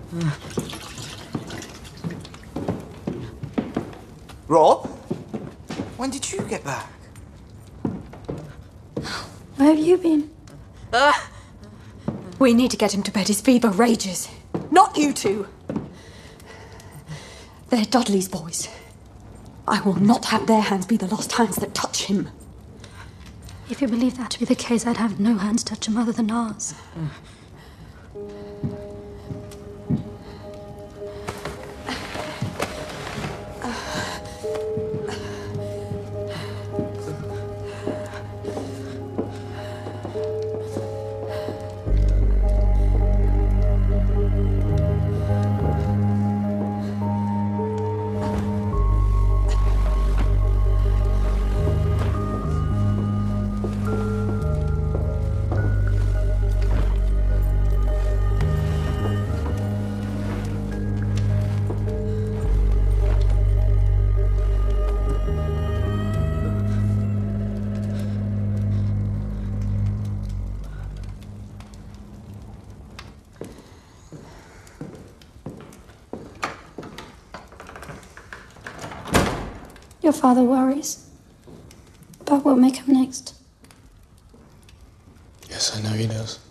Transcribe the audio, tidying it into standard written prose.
Rob? When did you get back? Where have you been? We need to get him to bed. His fever rages. Not you two. They're Dudley's boys. I will not have their hands be the lost hands that touch him. If you believe that to be the case, I'd have no hands touch him other than ours. Your father worries about what may come next. Yes, I know he does.